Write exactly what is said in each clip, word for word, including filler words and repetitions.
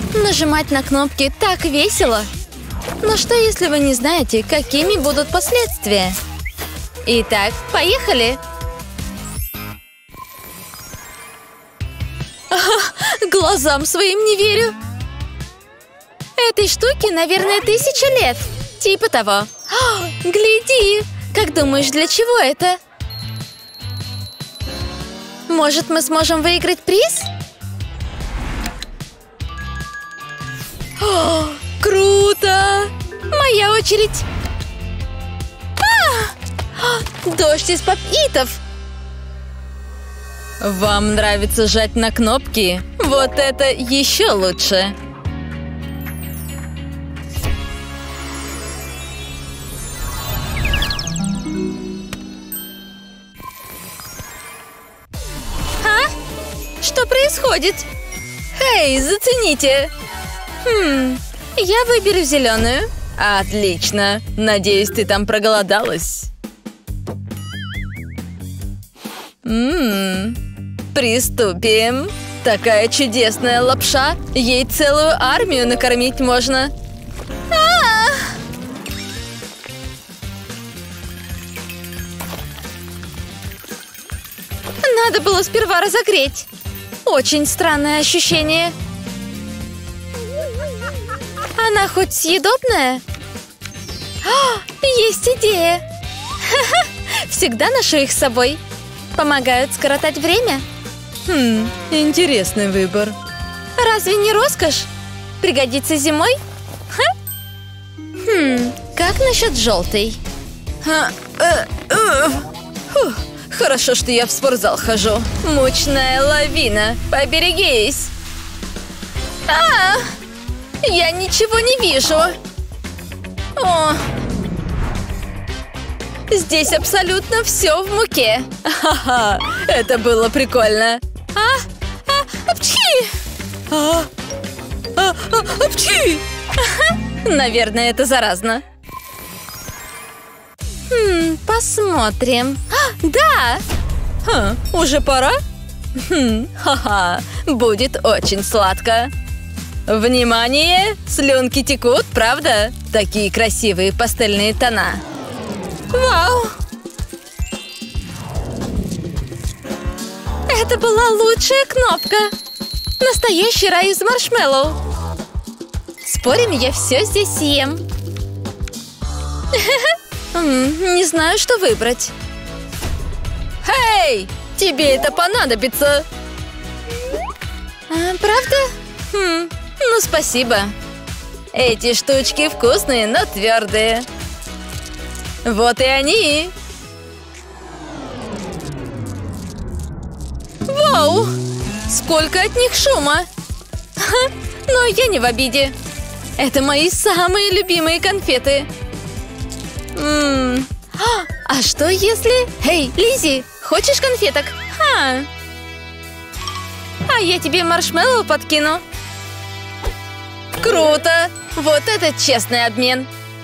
Нажимать на кнопки так весело. Но что, если вы не знаете, какими будут последствия? Итак, поехали! Глазам своим не верю. Этой штуке, наверное, тысяча лет. Типа того. О, гляди! Как думаешь, для чего это? Может, мы сможем выиграть приз? О, круто! Моя очередь! А! Дождь из поп-итов! Вам нравится жать на кнопки? Вот это еще лучше! А? Что происходит? Эй, зацените! Хм, я выберу зеленую. Отлично! Надеюсь, ты там проголодалась. Ммм... Приступим. Такая чудесная лапша. Ей целую армию накормить можно. А-а-а! Надо было сперва разогреть. Очень странное ощущение. Она хоть съедобная? О, есть идея. Ха-ха, всегда ношу их с собой. Помогают скоротать время. Хм, интересный выбор. Разве не роскошь? Пригодится зимой? Ха? Хм, как насчет желтой? А, э, э, фух, хорошо, что я в спортзал хожу. Мучная лавина. Поберегись. А, я ничего не вижу. О, здесь абсолютно все в муке. Ха-ха, это было прикольно. А, а, апчхи! А, а, а, апчхи! Наверное, это заразно. Хм, посмотрим. А, да! Ха, уже пора? Хм, ха-ха, будет очень сладко. Внимание! Слюнки текут, правда? Такие красивые пастельные тона. Вау! Это была лучшая кнопка! Настоящий рай из маршмеллоу! Спорим, я все здесь съем. Не знаю, что выбрать. Эй! Тебе это понадобится! А, правда? Хм, ну спасибо. Эти штучки вкусные, но твердые. Вот и они! Вау! Сколько от них шума! Ха, но я не в обиде. Это мои самые любимые конфеты. М-м. А что если... Эй, Лиззи, хочешь конфеток? Ха. А я тебе маршмеллоу подкину. Круто! Вот это честный обмен.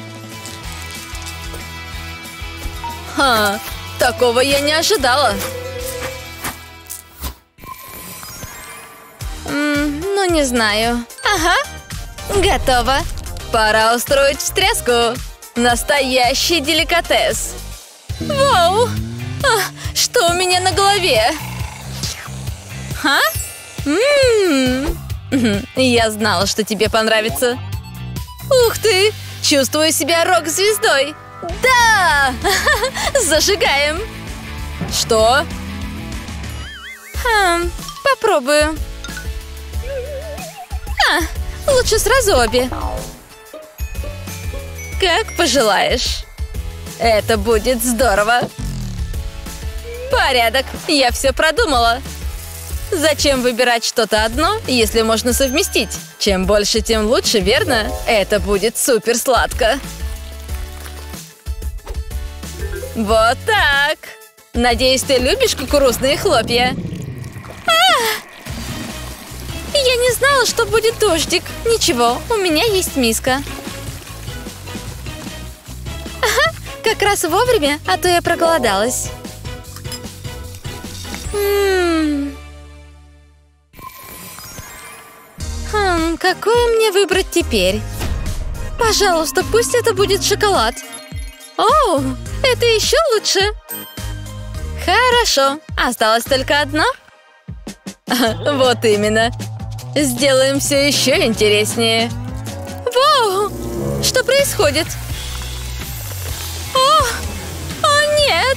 Ха, такого я не ожидала. М, ну, не знаю. Ага, готово. Пора устроить встряску. Настоящий деликатес. Вау! А, что у меня на голове? А? М-м-м. Я знала, что тебе понравится. Ух ты! Чувствую себя рок-звездой. Да! Зажигаем! Что? Хм, попробую. А, лучше сразу обе. Как пожелаешь. Это будет здорово. Порядок, я все продумала. Зачем выбирать что-то одно, если можно совместить? Чем больше, тем лучше, верно? Это будет супер сладко. Вот так. Надеюсь, ты любишь кукурузные хлопья. А! Я не знала, что будет дождик. Ничего, у меня есть миска. Ага, как раз вовремя, а то я проголодалась. М-м-м. Хм, Хм, какой мне выбрать теперь? Пожалуйста, пусть это будет шоколад. Оу, это еще лучше. Хорошо, осталось только одно. Вот именно. Сделаем все еще интереснее. Вау! Что происходит? О! О, нет!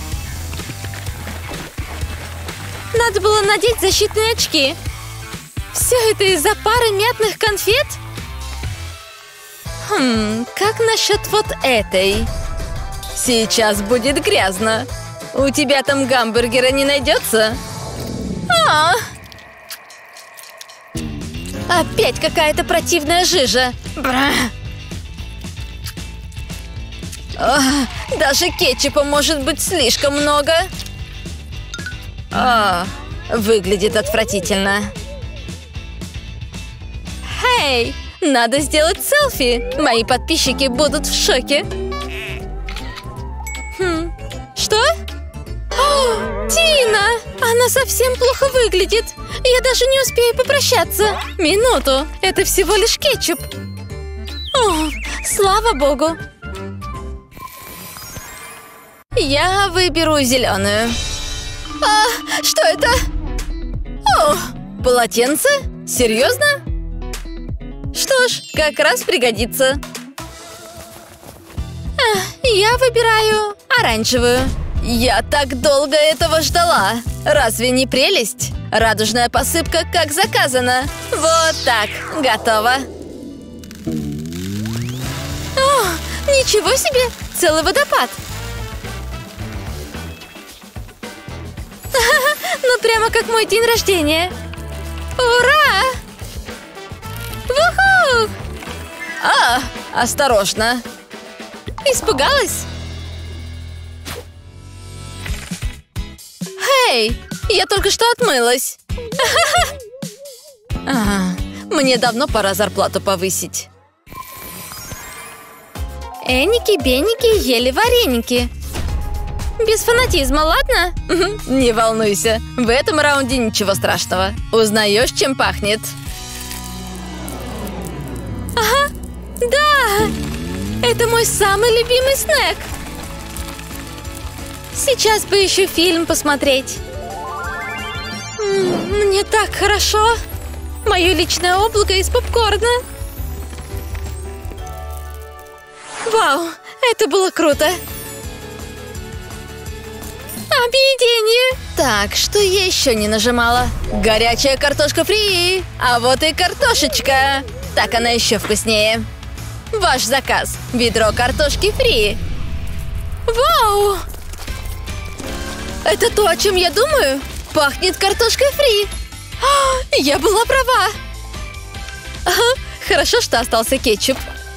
Надо было надеть защитные очки. Все это из-за пары мятных конфет? Хм, как насчет вот этой? Сейчас будет грязно. У тебя там гамбургера не найдется? А! Опять какая-то противная жижа. Бра! О, даже кетчупа может быть слишком много. О, выглядит отвратительно. Эй, надо сделать селфи. Мои подписчики будут в шоке. Хм, что? О, Тина! Она совсем плохо выглядит. Я даже не успею попрощаться. Минуту. Это всего лишь кетчуп. О, слава богу. Я выберу зеленую. А, что это? О, полотенце? Серьезно? Что ж, как раз пригодится. А, я выбираю оранжевую. Я так долго этого ждала. Разве не прелесть? Радужная посыпка, как заказано. Вот так, готово. О, ничего себе! Целый водопад. Ну, прямо как мой день рождения. Ура! Вуху! А, осторожно. Испугалась? Эй, я только что отмылась. А, мне давно пора зарплату повысить. Эники-беники ели вареники. Без фанатизма, ладно? Не волнуйся, в этом раунде ничего страшного. Узнаешь, чем пахнет? Ага, да! Это мой самый любимый снэк. Сейчас поищу фильм посмотреть. Мне так хорошо. Мое личное облако из попкорна. Вау, это было круто. Объедение. Так, что я еще не нажимала? Горячая картошка фри. А вот и картошечка. Так она еще вкуснее. Ваш заказ. Ведро картошки фри. Вау! Это то, о чем я думаю? Пахнет картошкой фри. А, я была права. Ага, хорошо, что остался кетчуп.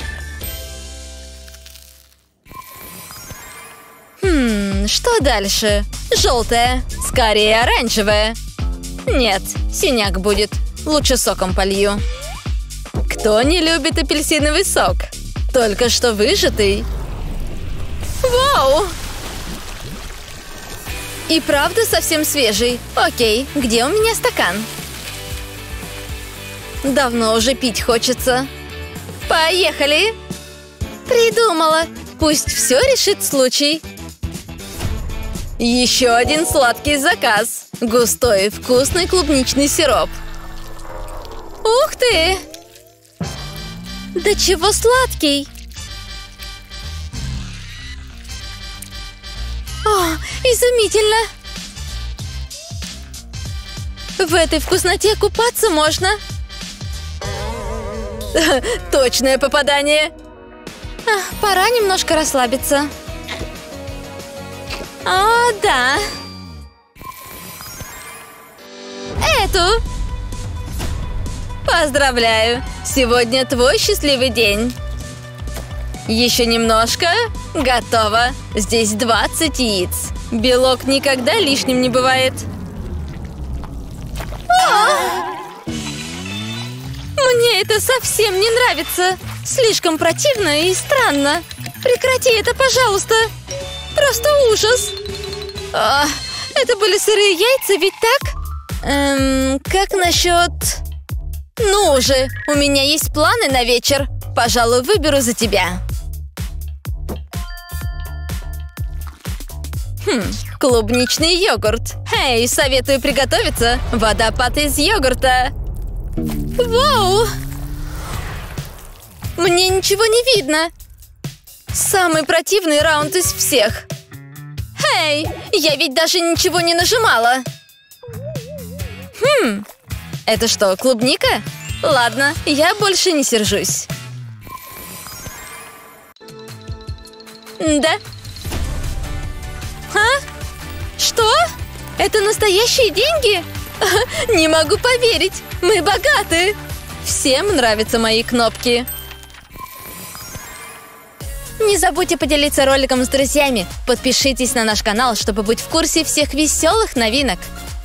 Хм, что дальше? Желтая. Скорее оранжевая. Нет, синяк будет. Лучше соком полью. Кто не любит апельсиновый сок? Только что выжатый. Вау! И правда совсем свежий. Окей, где у меня стакан? Давно уже пить хочется. Поехали! Придумала. Пусть все решит случай. Еще один сладкий заказ. Густой, вкусный клубничный сироп. Ух ты! Да чего сладкий! О, изумительно! В этой вкусноте купаться можно. Точное попадание. А, пора немножко расслабиться. О, да. Эту. Поздравляю. Сегодня твой счастливый день. Еще немножко. Готово. Здесь двадцать яиц. Белок никогда лишним не бывает. О! Мне это совсем не нравится. Слишком противно и странно. Прекрати это, пожалуйста. Просто ужас. О, это были сырые яйца, ведь так? Эм, как насчет Ну же, у меня есть планы на вечер. Пожалуй, выберу за тебя. Хм, клубничный йогурт. Эй, советую приготовиться. Водопад из йогурта. Вау! Мне ничего не видно. Самый противный раунд из всех. Эй, я ведь даже ничего не нажимала. Хм, это что, клубника? Ладно, я больше не сержусь. Да. А? Что? Это настоящие деньги? Не могу поверить, мы богаты. Всем нравятся мои кнопки. Не забудьте поделиться роликом с друзьями. Подпишитесь на наш канал, чтобы быть в курсе всех веселых новинок.